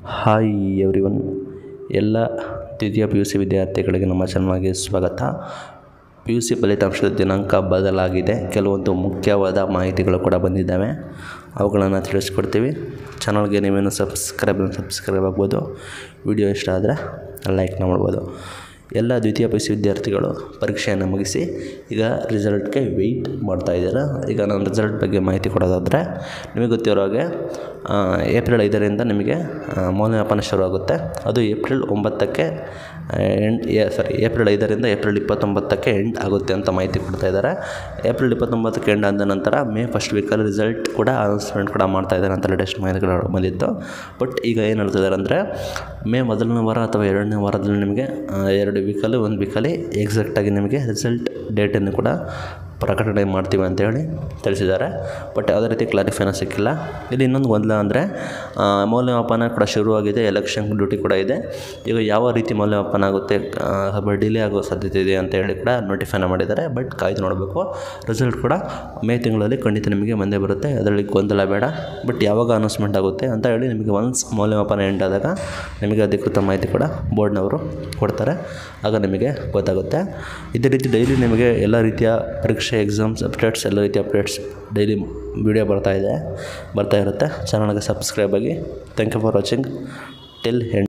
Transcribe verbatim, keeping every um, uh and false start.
Hi everyone, ಎಲ್ಲ ದ್ವಿತೀಯ P U C ವಿದ್ಯಾರ್ಥಿಗಳಿಗೆ ನಮ್ಮ ಚಾನಲ್ಗೆ ಸ್ವಾಗತ. ಪಿ ಯು ಸಿ ಫಲಿತಾಂಶದ ದಿನಾಂಕ ಬದಲಾಗಿದೆ. ಕೆಲವೊಂದು ಮುಖ್ಯವಾದ ಮಾಹಿತಿಗಳು ಕೂಡ ಬಂದಿದ್ದಾವೆ, ಅವುಗಳನ್ನು ತಿಳಿಸ್ಕೊಡ್ತೀವಿ. ಚಾನಲ್ಗೆ ನೀವೇನು ಸಬ್ಸ್ಕ್ರೈಬ್ ಸಬ್ಸ್ಕ್ರೈಬ್ ಆಗ್ಬೋದು. ವಿಡಿಯೋ ಇಷ್ಟ ಆದರೆ ಲೈಕ್ ಮಾಡ್ಬೋದು. ಎಲ್ಲ ದ್ವಿತೀಯ ಪಿ ಯು ಸಿ ವಿದ್ಯಾರ್ಥಿಗಳು ಪರೀಕ್ಷೆಯನ್ನು ಮುಗಿಸಿ ಈಗ ರಿಸಲ್ಟ್ಗೆ ವೆಯ್ಟ್ ಮಾಡ್ತಾಯಿದ್ದಾರೆ. ಈಗ ನಾನು ರಿಸಲ್ಟ್ ಬಗ್ಗೆ ಮಾಹಿತಿ ಕೊಡೋದಾದರೆ, ನಿಮಗೆ ಗೊತ್ತಿರೋ ಹಾಗೆ ಏಪ್ರಿಲ್ ಐದರಿಂದ ನಿಮಗೆ ಮೌಲ್ಯಮಾಪನ ಶುರುವಾಗುತ್ತೆ. ಅದು ಏಪ್ರಿಲ್ ಒಂಬತ್ತಕ್ಕೆ ಎಂಡ್ ಸಾರಿ ಏಪ್ರಿಲ್ ಐದರಿಂದ ಏಪ್ರಿಲ್ ಇಪ್ಪತ್ತೊಂಬತ್ತಕ್ಕೆ ಎಂಡ್ ಆಗುತ್ತೆ ಅಂತ ಮಾಹಿತಿ ಕೊಡ್ತಾ ಇದ್ದಾರೆ. ಏಪ್ರಿಲ್ ಇಪ್ಪತ್ತೊಂಬತ್ತಕ್ಕೆ ಎಂಡ್ ಆದ ನಂತರ ಮೇ ಫಸ್ಟ್ ವೀಕಲ್ಲಿ ರಿಸಲ್ಟ್ ಕೂಡ ಅನೌನ್ಸ್ಮೆಂಟ್ ಕೂಡ ಮಾಡ್ತಾ ಇದ್ದಾರೆ ಅಂತ ಲೇಟೆಸ್ಟ್ ಮಾಹಿತಿಗಳು ಬಂದಿತ್ತು. ಬಟ್ ಈಗ ಏನು ಹೇಳ್ತಿದ್ದಾರೆ ಅಂದರೆ, ಮೇ ಮೊದಲನೇ ವಾರ ಅಥವಾ ಎರಡನೇ ವಾರದಲ್ಲಿ ನಿಮಗೆ ಎರಡು ವೀಕಲ್ಲಿ ಒಂದು ವೀಕಲ್ಲಿ ಎಕ್ಸಾಕ್ಟಾಗಿ ನಿಮಗೆ ರಿಸಲ್ಟ್ ಡೇಟನ್ನು ಕೂಡ ಪ್ರಕಟಣೆ ಮಾಡ್ತೀವಿ ಅಂತೇಳಿ ತಿಳಿಸಿದ್ದಾರೆ. ಬಟ್ ಯಾವುದೇ ರೀತಿ ಕ್ಲಾರಿಫೈನ ಸಿಕ್ಕಿಲ್ಲ. ಇಲ್ಲಿ ಇನ್ನೊಂದು ಗೊಂದಲ ಅಂದರೆ, ಮೌಲ್ಯಮಾಪನ ಕೂಡ ಶುರುವಾಗಿದೆ, ಎಲೆಕ್ಷನ್ ಡ್ಯೂಟಿ ಕೂಡ ಇದೆ. ಈಗ ಯಾವ ರೀತಿ ಮೌಲ್ಯಮಾಪನ ಆಗುತ್ತೆ, ಸ್ವಲ್ಪ ಡಿಲೇ ಆಗೋ ಸಾಧ್ಯತೆ ಇದೆ ಅಂತ ಹೇಳಿ ಕೂಡ ನೋಟಿಫೈನ ಮಾಡಿದ್ದಾರೆ. ಬಟ್ ಕಾಯ್ದು ನೋಡಬೇಕು. ರಿಸಲ್ಟ್ ಕೂಡ ಮೇ ತಿಂಗಳಲ್ಲಿ ಖಂಡಿತ ನಿಮಗೆ ಬಂದೇ ಬರುತ್ತೆ, ಅದರಲ್ಲಿ ಗೊಂದಲ ಬೇಡ. ಬಟ್ ಯಾವಾಗ ಅನೌನ್ಸ್ಮೆಂಟ್ ಆಗುತ್ತೆ ಅಂತ ಹೇಳಿ ನಿಮಗೆ ಒನ್ಸ್ ಮೌಲ್ಯಮಾಪನ ಎಂಡ್ ಆದಾಗ ನಿಮಗೆ ಅಧಿಕೃತ ಮಾಹಿತಿ ಕೂಡ ಬೋರ್ಡ್ನವರು ಕೊಡ್ತಾರೆ, ಆಗ ನಿಮಗೆ ಗೊತ್ತಾಗುತ್ತೆ. ಇದೇ ರೀತಿ ಡೈಲಿ ನಿಮಗೆ ಎಲ್ಲ ರೀತಿಯ ಪರೀಕ್ಷೆ ಎಕ್ಸಾಮ್ಸ್ ಅಪ್ಡೇಟ್ಸ್ ಎಲ್ಲ ರೀತಿಯ ಅಪ್ಡೇಟ್ಸ್ ಡೈಲಿ ವಿಡಿಯೋ ಬರ್ತಾ ಇದೆ ಬರ್ತಾ ಇರುತ್ತೆ. ಚಾನಲ್ಗೆ ಸಬ್ಸ್ಕ್ರೈಬ್ ಆಗಿ. Thank you for watching till end.